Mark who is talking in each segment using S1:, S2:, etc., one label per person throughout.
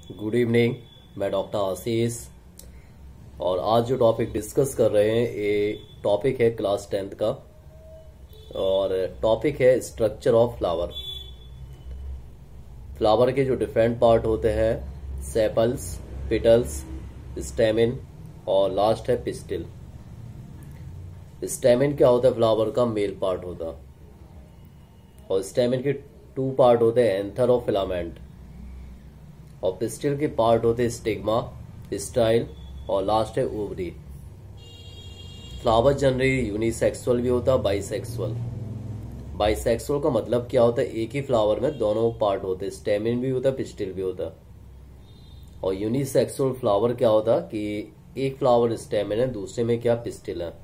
S1: Good evening. मैं doctor Ashish. और आज जो टॉपिक डिस्कस कर रहे हैं ये टॉपिक है क्लास 10th का। और टॉपिक है स्ट्रक्चर ऑफ फ्लावर। फ्लावर के जो डिफरेंट पार्ट होते हैं, सेपल्स, पिटल्स, स्टेमिन और लास्ट है पिस्टिल। स्टेमिन क्या होता है? फ्लावर का मेल पार्ट होता है। और स्टेमिन के टू पार्ट होते हैं, एंथर और फिलामेंट। और पिस्टिल के पार्ट होते हैं स्टिग्मा, स्टाइल और लास्ट है ओवरी। फ्लावर जनरली यूनिसेक्सुअल भी होता है, बाइसेक्सुअल। बाइसेक्सुअल का मतलब क्या होता है? एक ही फ्लावर में दोनों पार्ट होते हैं, स्टेमिन भी होता है, पिस्टिल भी होता है। और यूनिसेक्सुअल फ्लावर क्या होता है कि एक फ्लावर स्टेमिन है, दूसरे में क्या पिस्टिल है।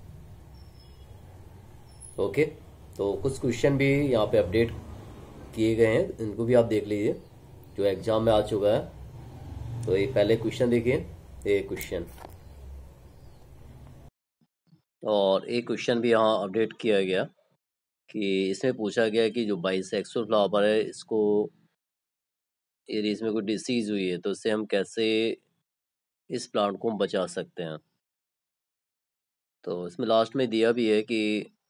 S1: ओके, तो कुछ क्वेश्चन भी यहाँ पे अपडेट किए गए हैं, इनको भी आप देख लीजिए जो एग्जाम में आ चुका है। तो ये पहले क्वेश्चन देखिए, ये क्वेश्चन और एक क्वेश्चन भी यहाँ अपडेट किया गया कि इसमें पूछा गया कि जो बाइसेक्सुअल फ्लावर है इसको यदि इसमें कोई डिसीज हुई है तो इससे हम कैसे इस प्लांट को हम बचा सकते हैं। तो इसमें लास्ट में दिया भी है कि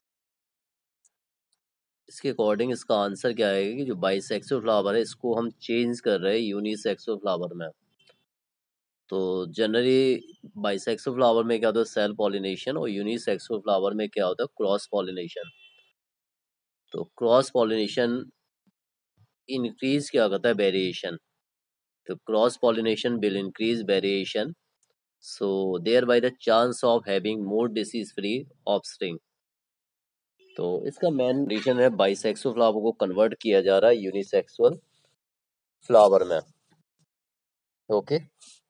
S1: इसके अकॉर्डिंग इसका आंसर क्या है कि जो बाइसेक्सुअल फ्लावर है इसको हम चेंज कर रहे हैं यूनिसेक्सुअल फ्लावर में। तो जनरली बाइसेक्सुअल फ्लावर में क्या होता है? Self pollination. और यूनिसेक्सुअल फ्लावर में क्या होता है? Cross pollination. तो क्रॉस पॉलिनेशन इंक्रीज क्या करता है? वेरिएशन। तो cross pollination will increase variation, so thereby the chance of having more disease free offspring. तो इसका मेन रीजन है बाइसेक्सुअल फ्लावर को कन्वर्ट किया जा रहा है यूनिसेक्सुअल फ्लावर में। ओके,